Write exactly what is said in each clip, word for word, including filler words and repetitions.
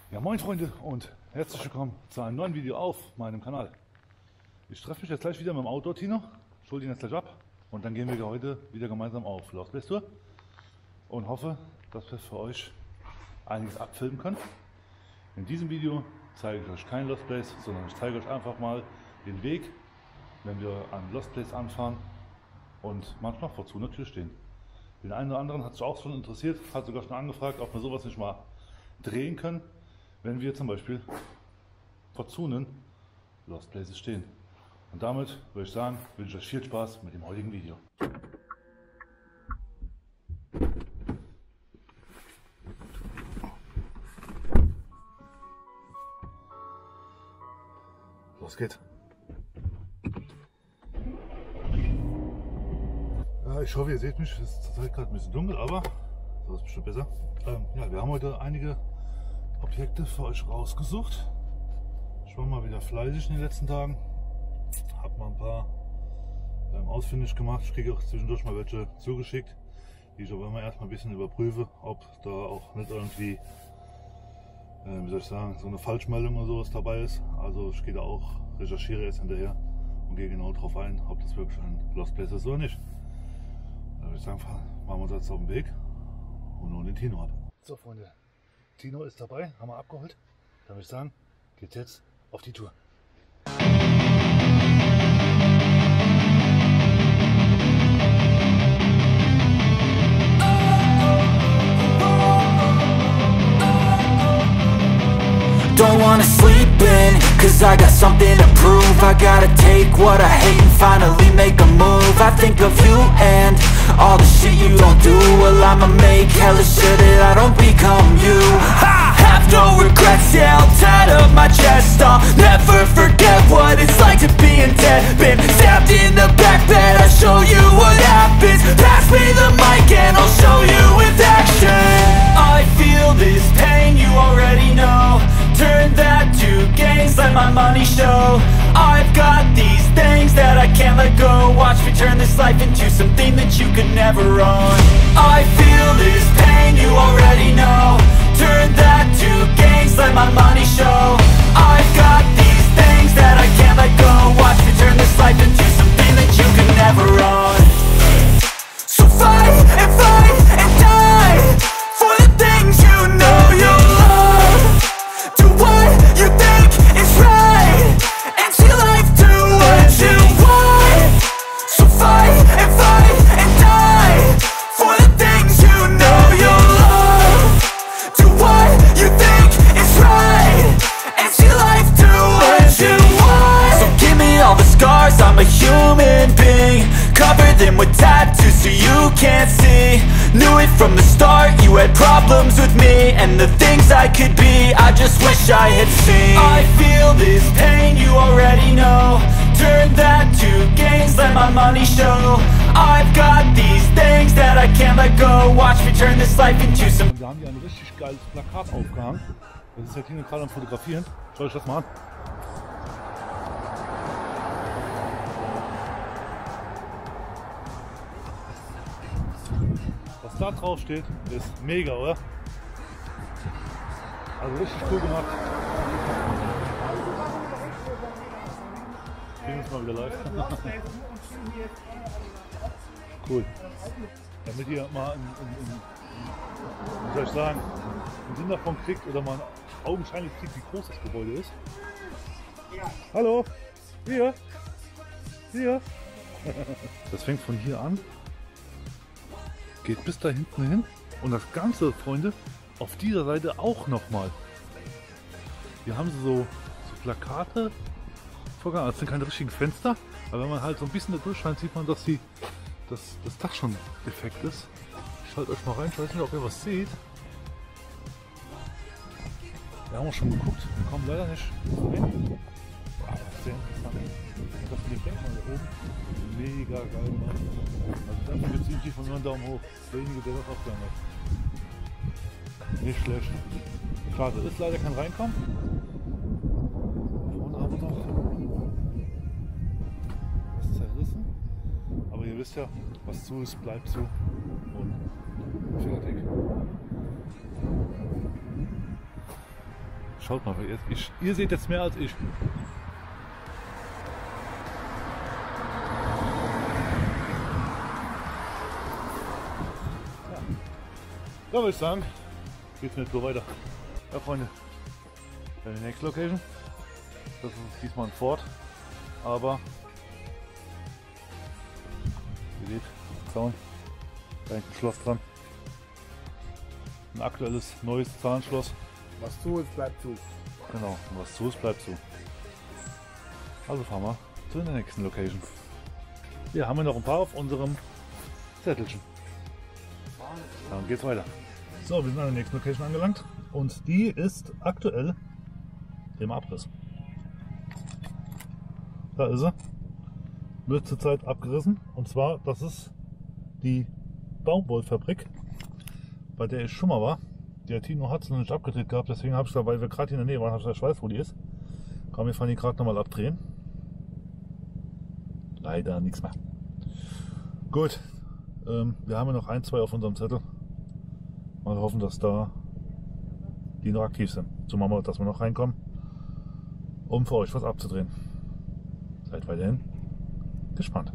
Ja, moin Freunde und herzlich willkommen zu einem neuen Video auf meinem Kanal. Ich treffe mich jetzt gleich wieder mit dem Auto, Tino. Ich hole ihn jetzt gleich ab und dann gehen wir heute wieder gemeinsam auf Lost Place Tour und hoffe, dass wir für euch einiges abfilmen können. In diesem Video zeige ich euch kein Lost Place, sondern ich zeige euch einfach mal den Weg, wenn wir an Lost Place anfahren und manchmal vor zu einer Tür stehen. Den einen oder anderen hat es auch schon interessiert, hat sogar schon angefragt, ob wir sowas nicht mal drehen können, wenn wir zum Beispiel vor Zunen Lost Places stehen. Und damit würde ich sagen, wünsche ich euch viel Spaß mit dem heutigen Video. Los geht's. Ja, ich hoffe, ihr seht mich. Es ist zurzeit gerade ein bisschen dunkel, aber so ist es bestimmt besser. Ähm, ja, wir haben heute einige Objekte für euch rausgesucht. Ich war mal wieder fleißig in den letzten Tagen. Hab mal ein paar ähm, ausfindig gemacht. Ich kriege auch zwischendurch mal welche zugeschickt, die ich aber immer erstmal ein bisschen überprüfe, ob da auch nicht irgendwie, äh, wie soll ich sagen, so eine Falschmeldung oder sowas dabei ist. Also ich gehe da auch, recherchiere jetzt hinterher und gehe genau darauf ein, ob das wirklich ein Lost Place ist oder nicht. Da würde ich sagen, machen wir uns jetzt auf den Weg und holen den Tino ab. So Freunde, Tino ist dabei, haben wir abgeholt. Da würde ich sagen, geht's jetzt auf die Tour. Don't wanna sleep in, cause I got something to prove. I gotta take what I hate and finally make a move. I think of you and all the shit you don't do. Well, I'ma make hella sure that I don't become you. I have no regrets, yeah, I'll tie up my chest. I'll never forget what it's like to be in debt. Been stabbed in the back bed, I'll show you what happens. Pass me the mic and I'll show you with action. I feel this pain, you already know. Turn that to gains, let my money show. I've got these things that I can't let go. Watch me turn this life into something that you could never own. I feel this pain, you already know. Turn that to gains, let my money show. I've got these things that I can't let go. Watch me turn this life into something that you could never own. So fight and fight and die for the things you know you love. Do what you think is right and see life do what you want. So fight and fight and die for the things you know you love. Do what you think is right and see life do what you want. So give me all the scars, I'm a human being. Cover them with tattoos so you can't see. Knew it from the start, you had problems with me and the things I could be, I just wish I had seen. I feel this pain, you already know. Turn that to gains, let my money show. I've got these things that I can't let go. Watch me turn this life into some. Wir haben hier ein richtig geiles Plakat aufgehangen. Das ist der Tino gerade am Fotografieren. Schau euch das mal an. Was da drauf steht, ist mega, oder? Also richtig cool gemacht. Wir sehen uns mal wieder live. Cool. Damit ihr mal einen, einen, einen, wie soll ich sagen, einen Sinn davon kriegt oder mal augenscheinlich kriegt, wie groß das Gebäude ist. Hallo! Hier! Hier! Das fängt von hier an, geht bis da hinten hin und das Ganze, Freunde, auf dieser Seite auch nochmal. Hier haben sie so, so Plakate vorgegangen. Das sind keine richtigen Fenster, aber wenn man halt so ein bisschen da durchscheint, sieht man, dass die, dass das Dach schon defekt ist. Ich schalte euch mal rein, ich weiß nicht, ob ihr was seht. Wir haben auch schon geguckt, wir kommen leider nicht rein. Wow, das ist sehr interessant. Das mit dem Denkmal da oben, mega geil gemacht. Also dafür gibt es irgendwie von mir einen Daumen hoch. Derjenige, der das aufgegangen hat. Nicht schlecht. Schade, ist leider kein Reinkommen. Vorne aber noch. Das ist zerrissen. Aber ihr wisst ja, was zu ist, bleibt zu. Und fertig. schaut mal, ihr, ich, ihr seht jetzt mehr als ich. Ja. Da würde ich sagen, geht's nicht so weiter. Ja, Freunde, die nächste Location. Das ist diesmal ein Fort, aber ihr seht, Zaun, da hängt ein Schloss dran. Ein aktuelles, neues Zahnschloss. Was zu ist, bleibt zu. Genau, und was zu ist, bleibt zu. Also fahren wir zu der nächsten Location. Hier haben wir noch ein paar auf unserem Zettelchen. Dann geht's weiter. So, wir sind an der nächsten Location angelangt und die ist aktuell im Abriss. Da ist sie. Wird zurzeit abgerissen und zwar, das ist die Baumwollfabrik, bei der ich schon mal war. Der Tino hat es noch nicht abgedreht gehabt, deswegen habe ich da, weil wir gerade in der Nähe waren, habe ich da Schweiß, wo die ist. Komm, wir fahren die gerade nochmal abdrehen. Leider nichts mehr. Gut, ähm, wir haben ja noch ein, zwei auf unserem Zettel. Mal hoffen, dass da die noch aktiv sind. So machen wir, dass wir noch reinkommen, um für euch was abzudrehen. Seid weiterhin gespannt.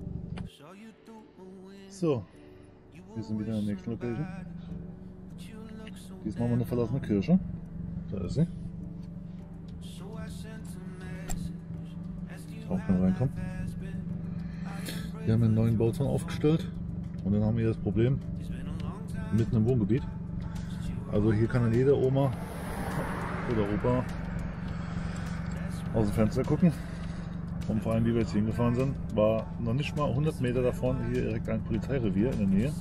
So, wir sind wieder in der nächsten Location. Diesmal haben wir eine verlassene Kirche. Da ist sie. Auch mal reinkommen. Wir haben einen neuen Bauzaun aufgestellt und dann haben wir das Problem mitten im Wohngebiet. Also hier kann dann jede Oma oder Opa aus dem Fenster gucken. Und vor allem, wie wir jetzt hingefahren sind, war noch nicht mal hundert Meter davon hier direkt ein Polizeirevier in der Nähe.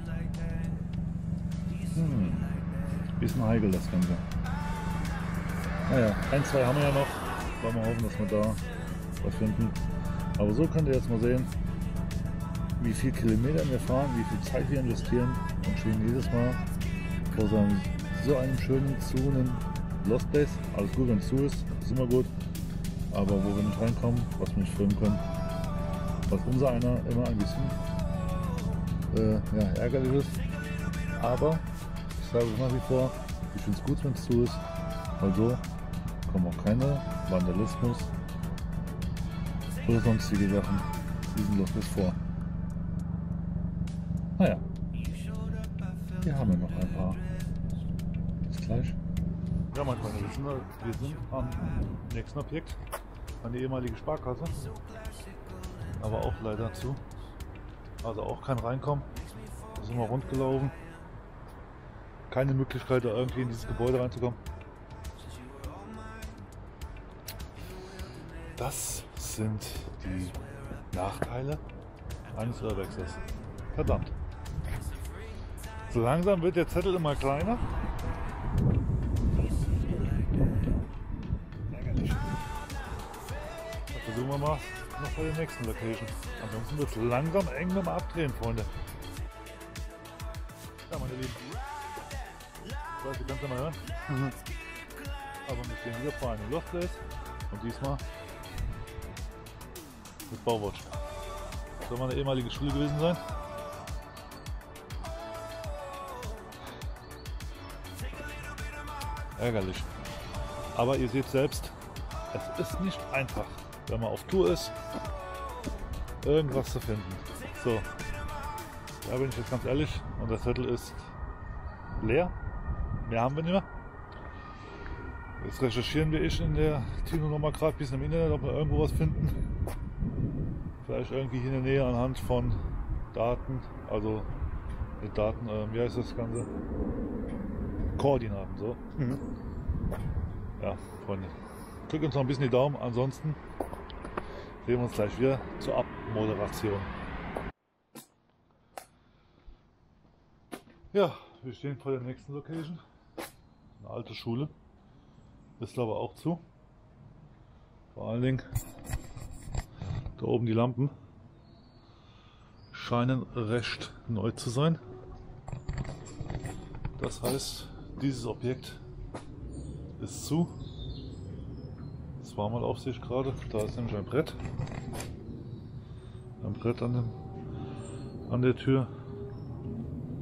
Hm. Bisschen heikel das Ganze. Naja, ein, zwei haben wir ja noch. Wollen wir hoffen, dass wir da was finden. Aber so könnt ihr jetzt mal sehen, wie viel Kilometer wir fahren, wie viel Zeit wir investieren und stehen jedes Mal vor so einem, so einem schönen zu einem Lost Place. Alles gut, wenn es zu ist, ist immer gut. Aber wo wir nicht reinkommen, was wir nicht filmen können, was unser einer immer ein bisschen äh, ja, ärgerlich ist. Aber ich sage nach wie vor, ich finde es gut, wenn es zu ist, weil so kommen auch keine Vandalismus oder sonstige Sachen diesen Loch vor. Naja, hier haben wir noch ein paar. Bis gleich. Ja, mein Freunde, wir sind, wir sind am nächsten Objekt, an die ehemalige Sparkasse, aber auch leider zu. Also auch kein Reinkommen. Da sind wir rund gelaufen. Keine Möglichkeit, da irgendwie in dieses Gebäude reinzukommen. Das sind die Nachteile eines Urbexes. Verdammt. So langsam wird der Zettel immer kleiner. Ärgerlich. Dann versuchen wir mal noch bei der nächsten Location. Ansonsten wird es langsam eng mit dem Abdrehen, Freunde. Ja, meine Lieben. Ich weiß, ihr könnt es ja mal hören. Mhm. Aber wir stehen wieder vor einem Lost Place und diesmal mit Bauwatch. Das soll mal eine ehemalige Schule gewesen sein. Ärgerlich. Aber ihr seht selbst, es ist nicht einfach, wenn man auf Tour ist, irgendwas zu finden. So, da bin ich jetzt ganz ehrlich und der Zettel ist leer. Mehr haben wir nicht mehr. Jetzt recherchieren wir ich in der Tino noch mal gerade ein bisschen im Internet, ob wir irgendwo was finden. Vielleicht irgendwie hier in der Nähe anhand von Daten, also mit Daten, äh, wie heißt das Ganze? Koordinaten, so. Mhm. Ja, Freunde, drückt uns noch ein bisschen die Daumen, ansonsten sehen wir uns gleich wieder zur Abmoderation. Ja, wir stehen vor der nächsten Location. Eine alte Schule. Ist aber auch zu. Vor allen Dingen da oben die Lampen scheinen recht neu zu sein. Das heißt, dieses Objekt ist zu. Zweimal auf sich gerade. Da ist nämlich ein Brett. Ein Brett an, dem, an der Tür.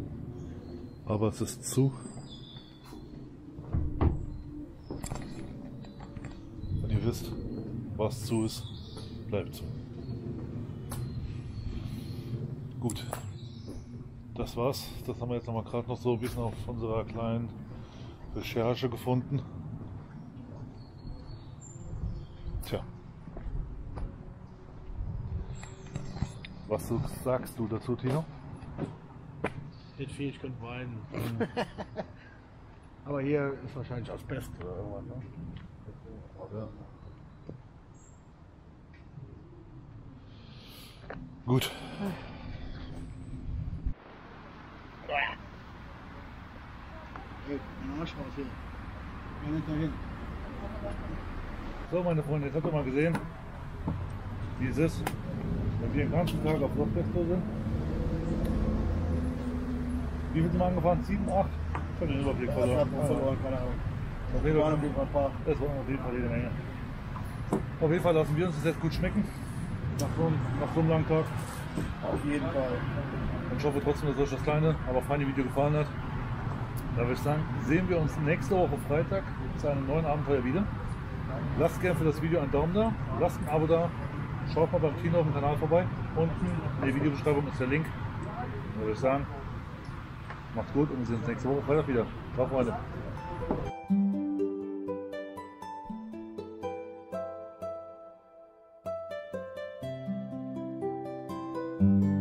Aber es ist zu. wisst, was zu ist, bleibt zu. Gut, das war's. Das haben wir jetzt noch mal gerade noch so ein bisschen auf unserer kleinen Recherche gefunden. Tja. Was sagst du dazu, Tino? Das Viech könnte weinen. Aber hier ist wahrscheinlich Asbest oder irgendwas. Ne? Ja. Gut. Hey, ein Arsch raus hier. Geh nicht dahin. So, meine Freunde, jetzt habt ihr mal gesehen, wie es ist, wenn wir den ganzen Tag auf Lochfesto sind. Wie viel sind wir angefahren? sieben, acht? Ich habe den Überblick verloren. Verloren, keine Ahnung. Auf jeden Waren Fall, auf jeden Fall ein paar. das war auf jeden Fall jede Menge. Auf jeden Fall lassen wir uns das jetzt gut schmecken. Nach so einem, nach so einem langen Tag. Auf jeden Fall. Und ich hoffe trotzdem, dass euch das kleine, aber feine Video gefallen hat. Da würde ich sagen, sehen wir uns nächste Woche Freitag zu einem neuen Abenteuer wieder. Lasst gerne für das Video einen Daumen da, lasst ein Abo da, schaut mal beim Tino auf dem Kanal vorbei. Unten in der Videobeschreibung ist der Link. Da würde ich sagen, macht's gut und wir sehen uns nächste Woche Freitag wieder. Ciao, Freunde. Thank you.